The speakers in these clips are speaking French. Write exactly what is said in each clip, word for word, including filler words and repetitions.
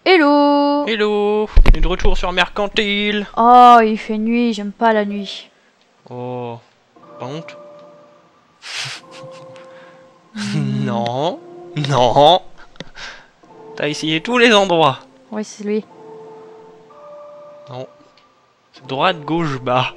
Hello. Hello, on est de retour sur Mercantile. Oh, il fait nuit, j'aime pas la nuit. Oh, pas honte. Non, non. T'as essayé tous les endroits. Ouais, c'est lui. Non. C'est droite, gauche, bas.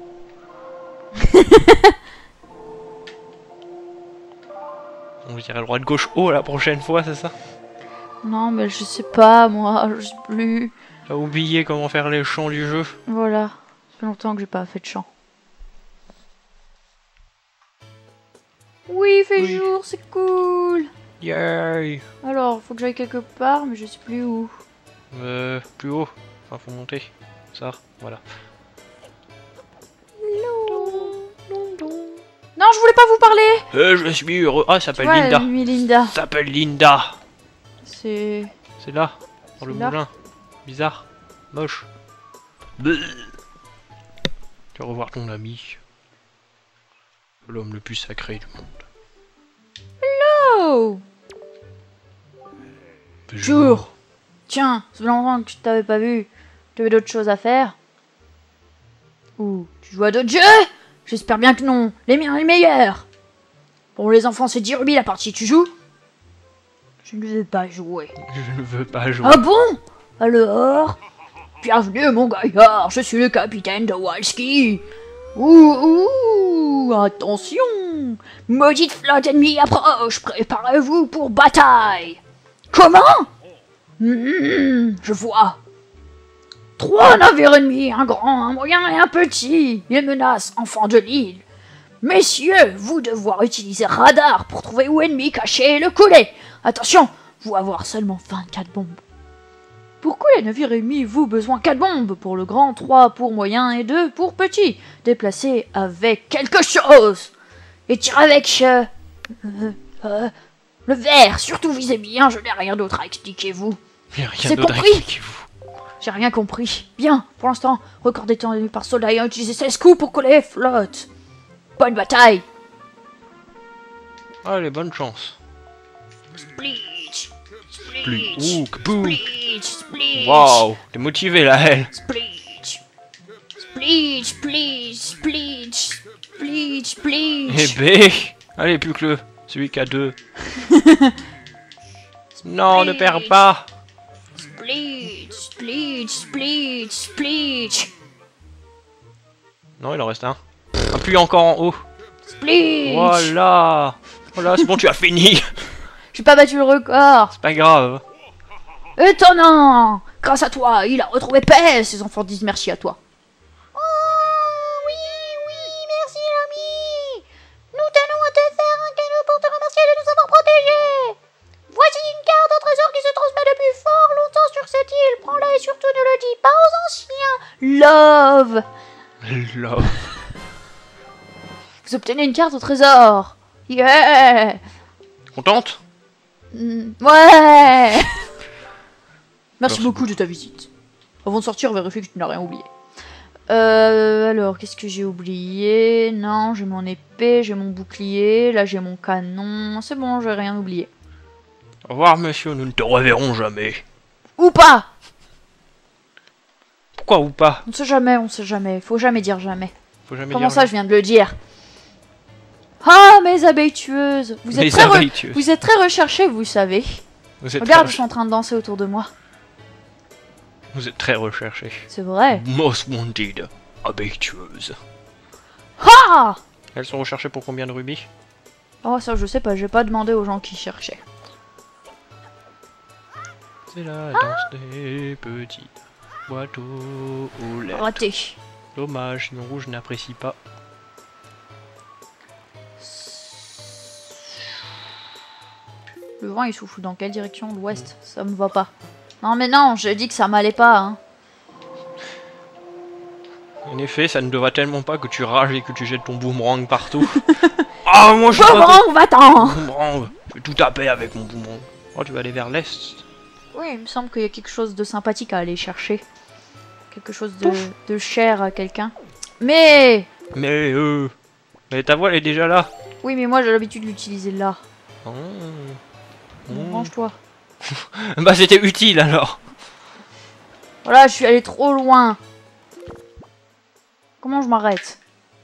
On dirait droite, gauche, haut la prochaine fois, c'est ça? Non, mais je sais pas, moi, je sais plus. T'as oublié comment faire les chants du jeu? Voilà, ça fait longtemps que j'ai pas fait de chant. Oui, il fait Oui. jour, c'est cool. Yay. Alors, faut que j'aille quelque part, mais je sais plus où. Euh, plus haut. Enfin, faut monter. Ça, voilà. Non, je voulais pas vous parler. Euh, je suis heureux. Ah, ça s'appelle Ouais, Linda. lui, Linda. Ça s'appelle Linda. C'est... C'est là, dans le C'est là. moulin. Bizarre. Moche. Bleh. Tu vas revoir ton ami. L'homme le plus sacré du monde. Oh. Bonjour. Tiens, ça fait longtemps que je t'avais pas vu. Tu avais d'autres choses à faire? Ou tu joues à d'autres jeux? J'espère bien que non. Les miens, les meilleurs. Bon, les enfants, c'est dix rubis la partie. Tu joues? Je ne veux pas jouer. Je ne veux pas jouer. Ah bon? Alors? Bienvenue, mon gaillard. Je suis le capitaine de Walski. Ouh, ouh, attention. Maudite flotte ennemie approche. Préparez-vous pour bataille. Comment? Mmh, je vois. Trois navires ennemis, un grand, un moyen et un petit. Ils menacent enfants de l'île. Messieurs, vous devoir utiliser radar pour trouver où ennemi caché et le couler. Attention, vous avoir seulement vingt-quatre bombes. Pourquoi les navires ennemis vous besoin quatre bombes pour le grand, trois pour moyen et deux pour petit? Déplacez avec quelque chose. Et tirez avec euh, euh, euh, le verre. Surtout visez bien, je n'ai rien d'autre à expliquer vous. Il n'y a rien C'est d'autre à compris. expliquer-vous. J'ai rien compris. Bien, pour l'instant, record détendu par soldat ayant utilisé seize coups pour coller flotte. Bonne bataille. Allez, bonne chance. Splitch. Plus. Splitch. Ouh, kaboom. Splitch. Splitch. Waouh, t'es motivé là, elle. Splitch. Splitch. Splitch. Splitch. Splitch. Eh Splitch. bé. Allez, plus que le. Celui qui a deux. Non, ne perds pas. Splitch. Splitch. Splitch. Splitch. Non, il en reste un. Appuie encore en haut. Splitch. Voilà. Voilà, c'est bon, tu as fini. J'ai pas battu le record. C'est pas grave. Étonnant. Grâce à toi, il a retrouvé paix. Ses enfants disent merci à toi. Oh, oui, oui, merci l'ami. Nous tenons à te faire un cadeau pour te remercier de nous avoir protégés. Voici une carte au trésor qui se transmet depuis fort longtemps sur cette île. Prends-la et surtout ne le dis pas aux anciens. Love. Love. Vous obtenez une carte au trésor. Yeah. Contente? Mm, ouais. Merci Merci beaucoup de ta visite. Avant de sortir, vérifie que tu n'as rien oublié. Euh, alors, qu'est-ce que j'ai oublié? Non, j'ai mon épée, j'ai mon bouclier, là j'ai mon canon. C'est bon, j'ai rien oublié. Au revoir, monsieur, nous ne te reverrons jamais. Ou pas. Pourquoi ou pas? On sait jamais, on sait jamais. Faut jamais dire jamais. Faut jamais Comment dire ça, je viens de le dire? Ah, mes abeilles tueuses. Vous êtes, Les très, re- abeilles tueuses. vous êtes très recherchés, vous savez. Vous êtes Regarde, très ils sont en train de danser autour de moi. Vous êtes très recherché. C'est vrai. Most wanted. Abeilles tueuses. Ah. Elles sont recherchées pour combien de rubis? Oh, ça, je sais pas, j'ai pas demandé aux gens qui cherchaient. C'est la danse des petits boîteaux aux lettres. Raté. Dommage, sinon rouge n'apprécie pas. Le vent il souffle dans quelle direction? L'ouest, ça me va pas. Non mais non, j'ai dit que ça m'allait pas hein. En effet, ça ne te va tellement pas que tu rages et que tu jettes ton boomerang partout. Ah, moi je suis pas... Boomerang, va-t'en. Boomerang. Je vais tout taper avec mon boomerang. Oh, tu vas aller vers l'est. Oui, il me semble qu'il y a quelque chose de sympathique à aller chercher. Quelque chose de, de cher à quelqu'un. Mais... Mais euh... Mais ta voile est déjà là. Oui, mais moi j'ai l'habitude de l'utiliser là. Oh. Bon, Oh. range-toi. Bah c'était utile alors. Voilà, je suis allé trop loin. Comment je m'arrête?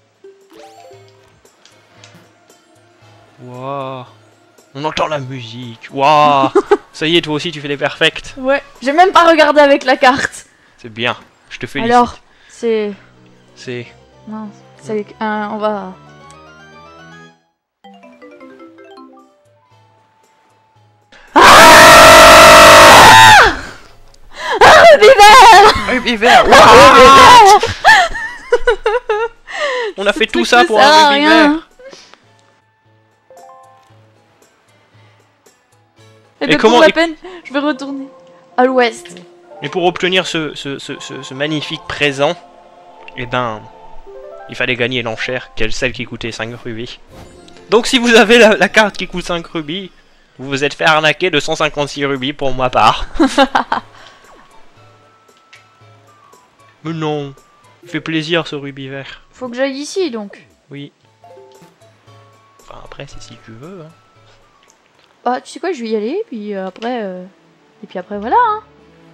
Waouh. On entend la musique. Waouh. Ça y est, toi aussi, tu fais des perfects. Ouais, j'ai même pas regardé avec la carte. C'est bien. Je te félicite. Alors, c'est... C'est... Non, c'est... un on va... Rubis vert. On a fait tout ça pour un rubis vert. Et, et comment pour la et... peine, je vais retourner à l'ouest. Et pour obtenir ce, ce, ce, ce, ce magnifique présent, eh ben, il fallait gagner l'enchère, qui est celle qui coûtait cinq rubis. Donc si vous avez la, la carte qui coûte cinq rubis, vous vous êtes fait arnaquer de cent cinquante-six rubis pour ma part. Mais non, il fait plaisir ce rubis vert. Faut que j'aille ici donc. Oui. Enfin après c'est si tu veux. Hein. Bah tu sais quoi, je vais y aller, puis euh, après... Euh... Et puis après voilà hein.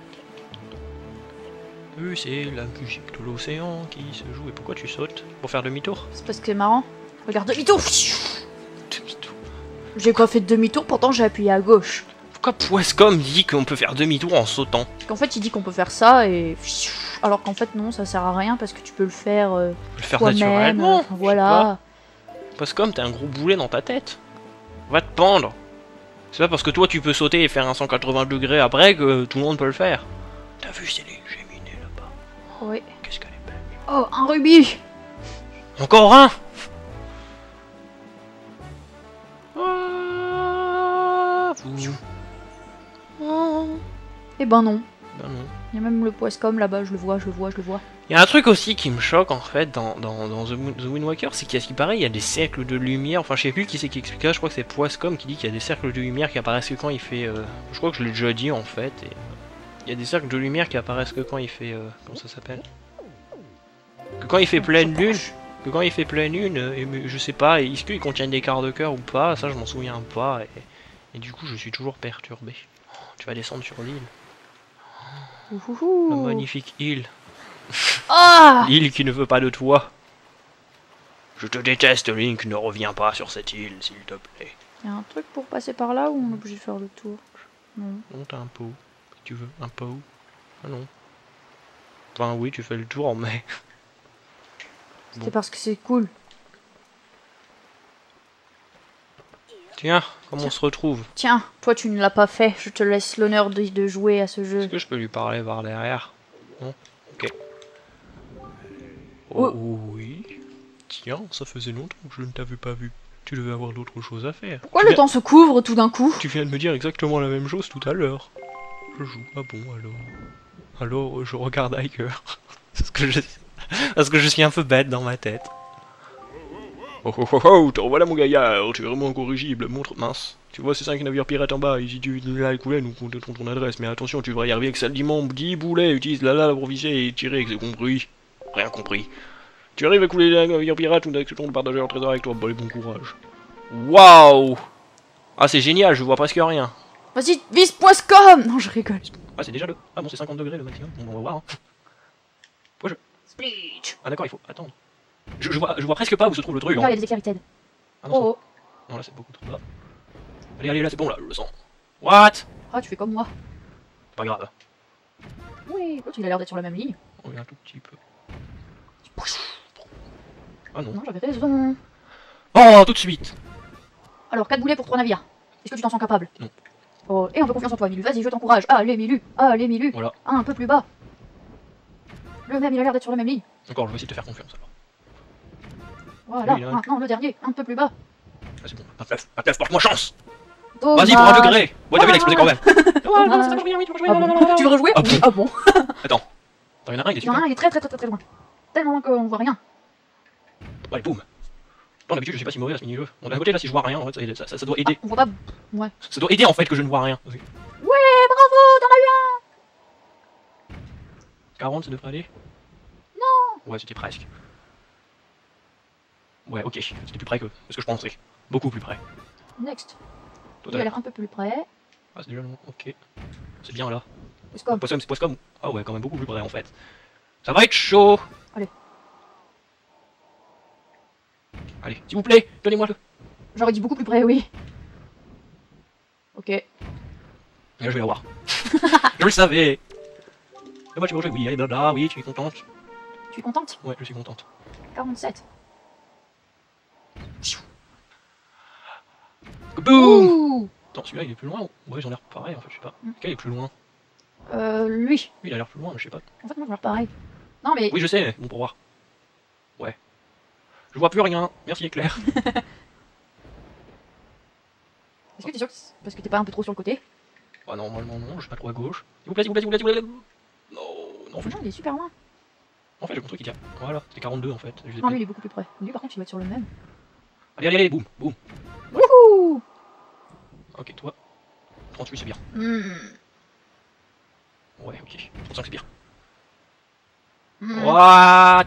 Oui, c'est la musique de l'océan qui se joue. Et pourquoi tu sautes? Pour faire demi-tour? C'est parce que c'est marrant. Regarde, demi-tour. Demi-tour. J'ai pas fait de demi-tour, pourtant j'ai appuyé à gauche. Pourquoi Poiscom dit qu'on peut faire demi-tour en sautant? Parce qu'en fait il dit qu'on peut faire ça et... Alors qu'en fait non, ça sert à rien parce que tu peux le faire... Euh, le faire naturellement. Enfin, voilà. Poiscom, t'as un gros boulet dans ta tête. Va te pendre. C'est pas parce que toi tu peux sauter et faire un cent quatre-vingts degrés après que tout le monde peut le faire. T'as vu Céline Géminé là-bas? Oui. Qu'est-ce qu'elle est belle. Oh, un rubis. Encore un. Eh ben non. Ben non. Il y a même le Poiscom là-bas, je le vois, je le vois, je le vois. Il y a un truc aussi qui me choque en fait dans, dans, dans The, The Wind Waker, c'est qu'à ce qui paraît, il y a des cercles de lumière. Enfin, je sais plus qui c'est qui explique ça, je crois que c'est Poiscom qui dit qu'il y a des cercles de lumière qui apparaissent que quand il fait. Euh... Je crois que je l'ai déjà dit en fait. Et... Il y a des cercles de lumière qui apparaissent que quand il fait. Euh... Comment ça s'appelle? Que quand il fait pleine lune. Que quand il fait pleine lune, et, je sais pas, est-ce qu'ils contiennent des quarts de cœur ou pas? Ça, je m'en souviens pas. Et... et du coup, je suis toujours perturbé. Oh, tu vas descendre sur l'île. Ouhouhou. La magnifique île. Ah, l'île qui ne veut pas de toi. Je te déteste, Link, ne reviens pas sur cette île, s'il te plaît. Y'a un truc pour passer par là ou on est obligé de faire le tour? Non. Non, t'as un pot. Si tu veux, un pot. Ah non. Enfin, oui, tu fais le tour, mais... C'était bon. Parce que c'est cool. Tiens, comment Tiens. on se retrouve? Tiens, toi tu ne l'as pas fait, je te laisse l'honneur de, de jouer à ce jeu. Est-ce que je peux lui parler par derrière? Non? Ok. Oh, oh oui. Tiens, ça faisait longtemps que je ne t'avais pas vu. Tu devais avoir d'autres choses à faire. Pourquoi tu le viens... temps se couvre tout d'un coup? Tu viens de me dire exactement la même chose tout à l'heure. Je joue. Ah bon, alors... Alors, je regarde ailleurs. Parce que je... Parce que je suis un peu bête dans ma tête. Oh oh oh oh, te revoilà mon gaillard, tu es vraiment incorrigible, montre, mince. Tu vois ces cinq navires pirates en bas, si tu là les coulées, nous comptons ton adresse, mais attention, tu devrais y arriver avec celle d'immonde, dix boulets, utilise la lame pour viser et tirer, c'est compris. Rien compris. Tu arrives à couler les navires pirates ou d'acceptons de partager leur trésor avec toi, bon, bon courage. Waouh. Ah c'est génial, je vois presque rien. Vas-y, vise Poiscom. Non, je rigole. Ah c'est déjà le... Ah bon, c'est cinquante degrés le maximum, on va voir. Hein. Quoi je... Split. Ah d'accord, il faut attendre. Je, je, vois, je vois presque pas où se trouve le truc. Là, il y a des éclairs qui t'aident. Ah non, oh, oh. Non, là c'est beaucoup trop bas. Allez, allez, là c'est bon, là, je le sens. What? Ah, tu fais comme moi. Pas grave. Oui, l'autre il a l'air d'être sur la même ligne. Oh, il y a un tout petit peu. Ah non. Non, j'avais raison. Oh, tout de suite. Alors, quatre boulets pour trois navires. Est-ce que tu t'en sens capable? Non. Oh, et un peu confiance en toi, Milu. Vas-y, je t'encourage. Allez, Milu. Allez, Milu. Voilà. Ah, un peu plus bas. Le même, il a l'air d'être sur la même ligne. Encore, je vais essayer de te faire confiance alors. Voilà, oui, maintenant le dernier, un peu plus bas. Ah, c'est bon, vingt-neuf, vingt-neuf, porte-moi chance. Dommage. Vas-y, pour un degré. Ouais, t'as vu l'exploser quand même. Ah, tu veux rejouer? Ah bon. Ah bon. Attends. Attends, il y en a un, il est Il y en a super. un, il est très très très très loin. Tellement loin qu'on voit rien. Allez, boum. Non, d'habitude, je suis pas si mauvais à ce mini-jeu. Bon, d'un côté, là, si je vois rien, en fait, ça, ça, ça doit aider. Ah, on voit pas. Ouais. Ça doit aider en fait que je ne vois rien. Ouais, bravo, t'en as eu un. quarante, ça devrait aller? Non. Ouais, c'était presque. Ouais, ok, c'était plus près que ce que je pensais. Beaucoup plus près. Next. Toi, Il a l'air un peu plus près. Ah, c'est déjà long, ok. C'est bien là. Poiscom. Poiscom, c'est Poiscom. Ah ouais, quand même beaucoup plus près en fait. Ça va être chaud. Allez. Allez, s'il vous plaît, donnez-moi le... J'aurais dit beaucoup plus près, oui. Ok. Et là, je vais l'avoir. Je le savais. Et moi, tu vas jouer, oui, allez, blabla, oui, tu es contente. Tu es contente? Ouais, je suis contente. quarante-sept. Boum. Ouh. Attends, celui-là, il est plus loin. Ouais, ils ont l'air pareil, en fait, je sais pas. Mm. Quel est plus loin? Euh, lui. Lui, il a l'air plus loin, mais je sais pas. En fait, moi, je vois pareil. Non, mais... Oui, je sais, bon, pour voir. Ouais. Je vois plus rien. Merci, Éclair. Est-ce que t'es sûr que c'est parce que t'es pas un peu trop sur le côté? Ah, normalement, non, je suis pas trop à gauche. S'il vous plaît, s'il vous plaît, s'il vous plaît, s'il vous plaît. Non, non, en fait, Non, il est super loin. en fait, j'ai compris qu'il tient. Voilà, c'était quarante-deux en fait. Je les ai Non, pris. lui, il est beaucoup plus près. Lui, par contre, il va être sur le même. Allez, allez, allez, boum, boum. Wouhou. Ok, toi. trente-huit, c'est bien. Hmm. Ouais, ok. trente-cinq, c'est bien. Hmm. What?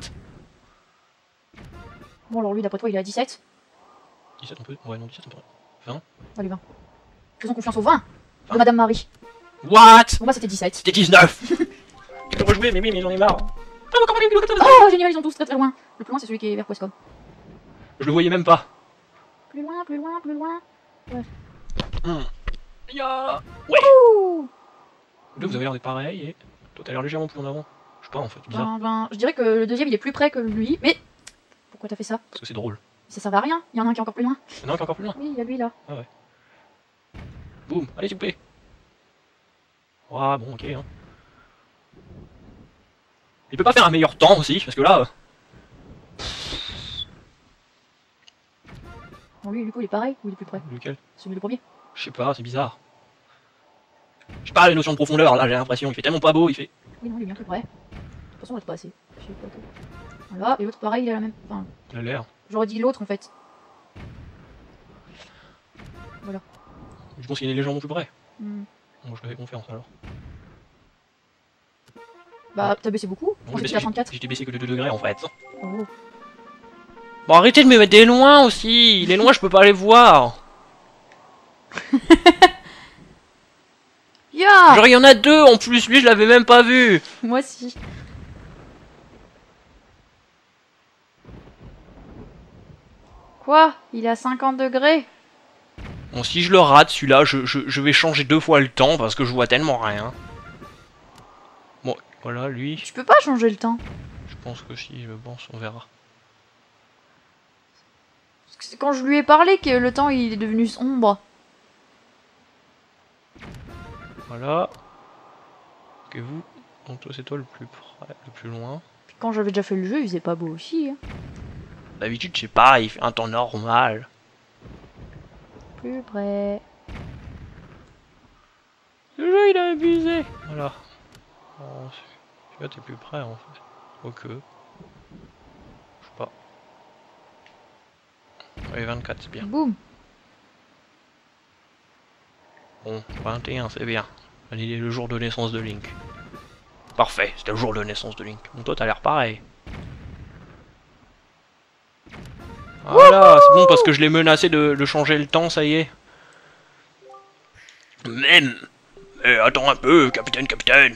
Bon, alors lui, d'après toi, il est à dix-sept. dix-sept, on peut. Ouais, non, dix-sept, on peut. vingt. Allez, vingt. Faisons confiance au vingt de vingt. Madame Marie. What? Bon, bah, c'était dix-sept. C'était dix-neuf. Je peux rejouer, mais oui, mais j'en ai marre. Oh, génial, ils sont tous très très loin. Le plus loin, c'est celui qui est vers Poiscom. Je le voyais même pas. Plus loin, plus loin, plus loin. Hum. Ya. Ouh. Là, vous avez l'air d'être pareil et toi, t'as l'air légèrement plus en avant. Je sais pas en fait, bizarre. Ben, ben, je dirais que le deuxième, il est plus près que lui. Mais pourquoi t'as fait ça? Parce que c'est drôle. Ça servait à rien. Il y en a un qui est encore plus loin. Il y en a un qui est encore plus loin. Oui, il y a lui là. Boum, allez, s'il vous plaît. Ah, bon, ok. Hein. Il peut pas faire un meilleur temps aussi, parce que là. euh, Bon, lui, du coup, il est pareil ou il est plus près? Lequel? Celui du premier. Je sais pas, c'est bizarre. Je sais pas, les notions de profondeur, là, j'ai l'impression. Il fait tellement pas beau, il fait. Oui, non, il est bien plus près. De toute façon, on va te passer. Je sais pas trop. Voilà, et l'autre, pareil, il a la même. Enfin, Il a l'air. j'aurais dit l'autre en fait. Voilà. Je pense qu'il est légèrement plus près. Hmm. Bon, je lui fais confiance alors. Bah, t'as baissé beaucoup? Non, On j'ai était à trente-quatre. J'étais baissé que de deux degrés en fait. Oh. Bon, arrêtez de me mettre des loin aussi. Les loin, je peux pas les voir. Ya. Genre, il y en a deux en plus, lui, je l'avais même pas vu. Moi aussi. Quoi? Il est à cinquante degrés? Bon, si je le rate, celui-là, je, je, je vais changer deux fois le temps parce que je vois tellement rien. Bon, voilà, lui. Tu peux pas changer le temps. Je pense que si, je pense, on verra. Parce que c'est quand je lui ai parlé que le temps il est devenu sombre. Voilà. Ok, vous. Donc, toi, c'est toi le plus près, le plus loin. Puis quand j'avais déjà fait le jeu, il faisait pas beau aussi. Hein. D'habitude, je sais pas, il fait un temps normal. Plus près. Le jeu, il a abusé. Voilà. Oh, celui-là, t'es plus près, en fait. Ok. Je sais pas. Allez, vingt-quatre, c'est bien. Boum. Bon, vingt et un, c'est bien. Il est le jour de naissance de Link. Parfait, c'était le jour de naissance de Link. Bon, toi, t'as l'air pareil. Voilà, c'est bon parce que je l'ai menacé de, de changer le temps, ça y est. Même. Mais attends un peu, capitaine, capitaine.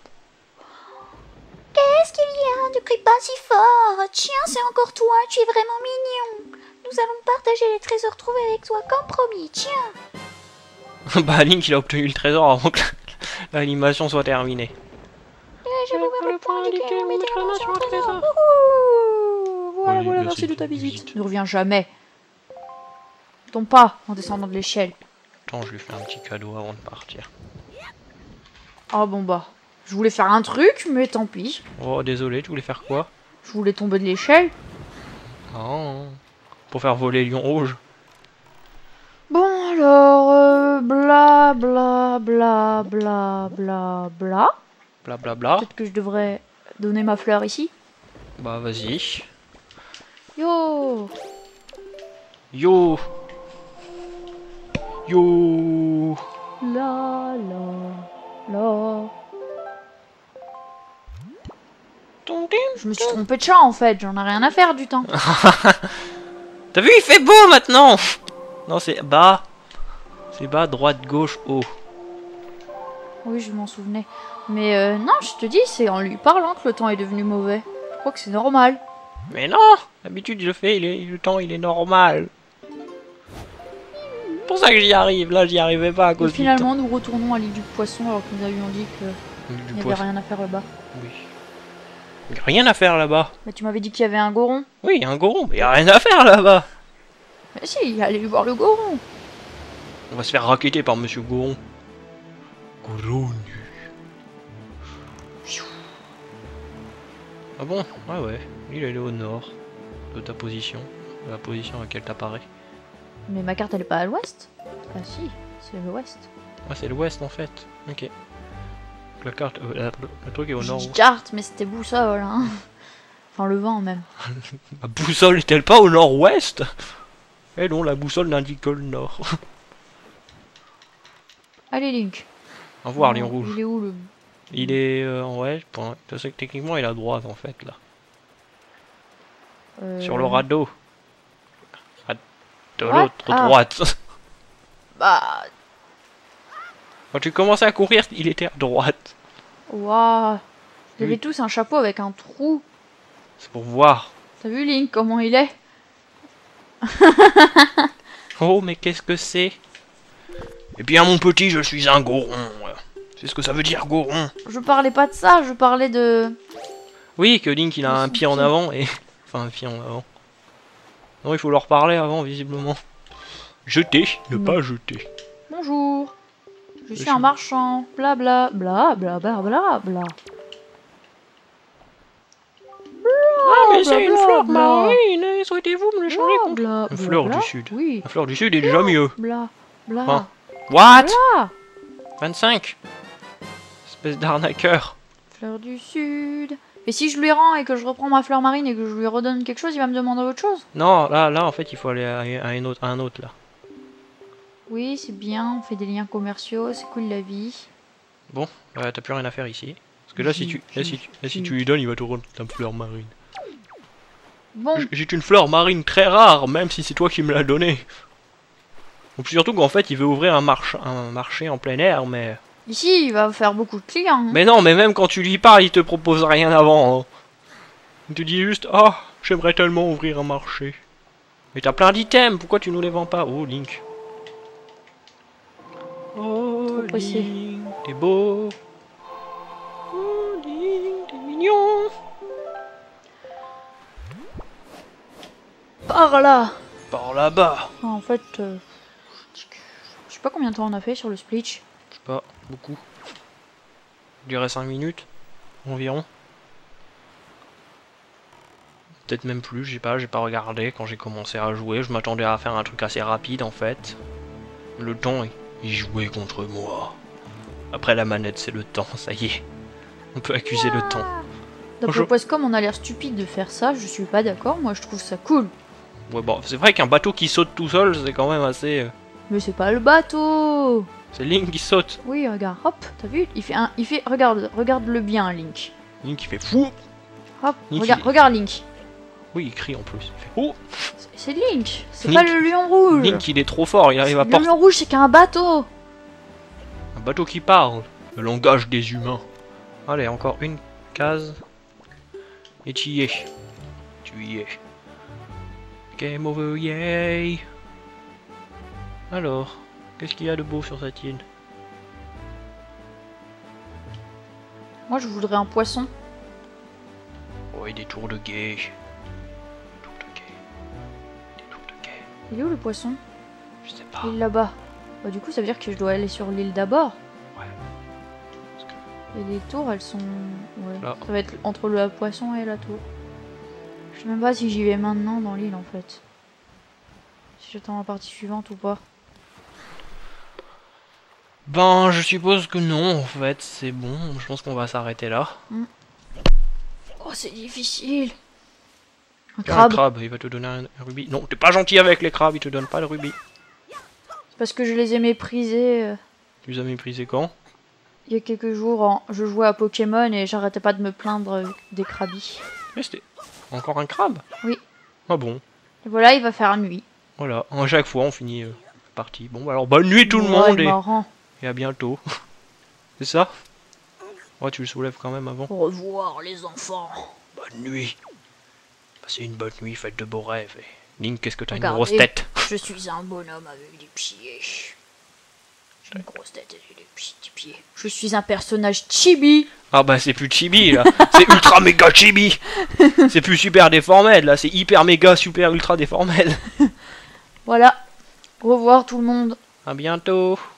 Qu'est-ce qu'il y a? Ne crie pas si fort. Tiens, c'est encore toi, tu es vraiment mignon. Nous allons partager les trésors trouvés avec toi comme promis, tiens. Bah, Link, il a obtenu le trésor avant que l'animation soit terminée. Et je vous le point indiqué, mettez la main sur le trésor. Ouh. Voilà, Oui, voilà, merci merci de de ta ta visite. visite. Ne reviens jamais. Tombe pas en descendant de l'échelle. Attends, je lui fais un petit cadeau avant de partir. Ah bon bah. Je voulais faire un truc, mais tant pis. Oh, désolé, tu voulais faire quoi? Je voulais tomber de l'échelle. Oh, pour faire voler Lion Rouge. Bon alors, euh, bla bla bla bla bla bla. Blablabla. Peut-être que je devrais donner ma fleur ici. Bah, vas-y. Yo. Yo. Yo. La la la. Je me suis trompé de chat en fait, j'en ai rien à faire du temps. T'as vu, il fait beau maintenant. Non, c'est bas. C'est bas, droite, gauche, haut. Oui, je m'en souvenais. Mais euh, non, je te dis, c'est en lui parlant que le temps est devenu mauvais. Je crois que c'est normal. Mais non, d'habitude je le fais, il est, le temps il est normal. C'est pour ça que j'y arrive, là j'y arrivais pas à Et cause finalement, nous retournons à l'île du poisson alors que nous avions dit que du temps. il n'y avait rien à faire là-bas. Oui. Il y a rien à faire là-bas. Mais tu m'avais dit qu'il y avait un goron. Oui, il y a un goron, mais il y a rien à faire là-bas. Mais si, allez voir le goron. On va se faire racketter par Monsieur Goron. Goron. Ah bon? Ouais ouais, il est au nord de ta position, de la position à laquelle t'apparais. Mais ma carte elle est pas à l'ouest. Ah si, c'est l'ouest. Ah c'est l'ouest en fait, ok. La carte, euh, la- le truc est au nord. J'ai dit carte, mais c'était boussole. Hein. Enfin le vent même. La boussole est-elle pas au nord-ouest? Eh non, la boussole n'indique que le nord. Allez Link. Au revoir, Non, lion rouge. Il est où le... Il est euh, en ouais, pour- je sais que techniquement il est à droite en fait là. euh, Sur le radeau. À- De What? l'autre Ah. droite. Bah... Quand tu commençais à courir, il était à droite. Waouh. Vous avez Oui. tous un chapeau avec un trou. C'est pour voir. T'as vu Link comment il est? Oh, mais qu'est-ce que c'est? Eh bien, mon petit, je suis un goron. C'est ce que ça veut dire, goron. Je parlais pas de ça, je parlais de... Oui, que Link, il a un Son pied en pied. avant et... Enfin, un pied en avant. Non, il faut leur parler avant, visiblement. Jeter, ne Non. pas jeter. Bonjour. Je suis suis- un marchand. Bla bla bla bla bla bla bla. Ah, mais bla, c'est une bla, fleur bla. marine, et souhaitez-vous me le changer Bla contre... bla Une bla, fleur bla. du sud. Oui. La fleur du sud est déjà mieux. Bla bla. Hein. What? Bla. vingt-cinq. Espèce d'arnaqueur. Fleur du sud. Et si je lui rends et que je reprends ma fleur marine et que je lui redonne quelque chose, il va me demander autre chose? Non, là, là, en fait, il faut aller à, à un autre, à un autre, là. Oui, c'est bien, on fait des liens commerciaux, c'est cool la vie. Bon, euh, t'as plus rien à faire ici. Parce que là, si tu, là, si tu, là, si J'ai- tu lui donnes, il va te rendre ta fleur marine. Bon, J- J'ai une fleur marine très rare, même si c'est toi qui me l'as donnée. Donc surtout qu'en fait, il veut ouvrir un, marche, un marché en plein air, mais... ici, il va faire beaucoup de clients. hein. Mais non, mais même quand tu lui parles, il te propose rien avant. Hein. Il te dit juste, ah, j'aimerais tellement ouvrir un marché. Mais t'as plein d'items, pourquoi tu nous les vends pas? Oh, Link. Oh, Trop pressé. Link, t'es beau. Oh, Link, t'es mignon. Par là. Par là-bas. Ah, en fait, euh, je sais pas combien de temps on a fait sur le splitch. Je sais pas, beaucoup. Je dirais cinq minutes, environ. Peut-être même plus, j'ai pas, j'ai pas regardé quand j'ai commencé à jouer. Je m'attendais à faire un truc assez rapide en fait. Le temps, il- il jouait contre moi. Après la manette, c'est le temps, ça y est. On peut accuser le temps. D'après Bonjour. Poscom, on a l'air stupide de faire ça, je suis pas d'accord, moi je trouve ça cool. Ouais, bon, c'est vrai qu'un bateau qui saute tout seul, c'est quand même assez... euh, Mais c'est pas le bateau. C'est Link qui saute. Oui, regarde, hop, t'as vu? Il fait un, il fait, regarde, regarde-le bien, Link. Link qui fait fou. Hop, Link, regarde, il- regarde Link. Oui, il crie en plus. Il fait oh. C'est- C'est Link, c'est Link- pas le lion rouge. Link, il est trop fort, il arrive à le porter lion rouge, c'est qu'un bateau. un bateau qui parle. Le langage des humains. Allez, encore une case. Et tu y es. Tu y es. Game over, yay. Alors, qu'est-ce qu'il y a de beau sur cette île? Moi, je voudrais un poisson. Oh, et des tours de guet. Des tours de guet. Des tours de guet. Il est où le poisson? Je sais pas. Il est là-bas. Bah, du coup, ça veut dire que je dois aller sur l'île d'abord. Ouais. Parce que- Et les tours, elles sont... Ouais. Là. Ça va être entre le poisson et la tour. Je sais même pas si j'y vais maintenant dans l'île, en fait. Si j'attends la partie suivante ou pas. Ben, je suppose que non, en fait, c'est bon. Je pense qu'on va s'arrêter là. Oh, c'est difficile. Un Tiens, crabe. le crabe, il va te donner un, un rubis. Non, t'es pas gentil avec les crabes, il te donne pas le rubis. C'est parce que je les ai méprisés. euh, Tu les as méprisés quand? Il y a quelques jours, en- je jouais à Pokémon et j'arrêtais pas de me plaindre euh, des crabis. Mais c'était encore un crabe? Oui. Ah bon, Et voilà, il va faire nuit. voilà. À chaque fois, on finit euh, la partie. Bon, bah alors bonne nuit tout le Ouais, monde et, marrant. et à bientôt. C'est ça? Ouais, tu le soulèves quand même avant. Au revoir les enfants. Bonne nuit. Passez une bonne nuit, faites de beaux rêves. Et... Link, qu'est-ce que t'as une Regardez, grosse tête? Je suis un bonhomme avec des pieds. J'ai une grosse tête et des petits pieds. Je suis un personnage chibi. Ah bah c'est plus chibi là, c'est ultra méga chibi. C'est plus super déformé là, c'est hyper méga super ultra déformé. Voilà. Au revoir tout le monde. À bientôt.